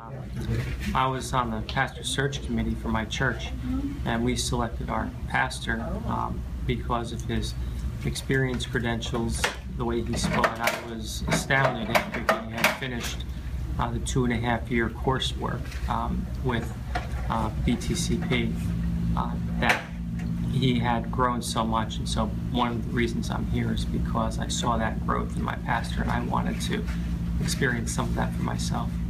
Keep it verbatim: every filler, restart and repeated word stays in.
Um, I was on the pastor search committee for my church, and we selected our pastor um, because of his experience, credentials, the way he spoke. I was astounded after he had finished uh, the two and a half year coursework um, with uh, B T C P uh, that he had grown so much. And so one of the reasons I'm here is because I saw that growth in my pastor, and I wanted to experience some of that for myself.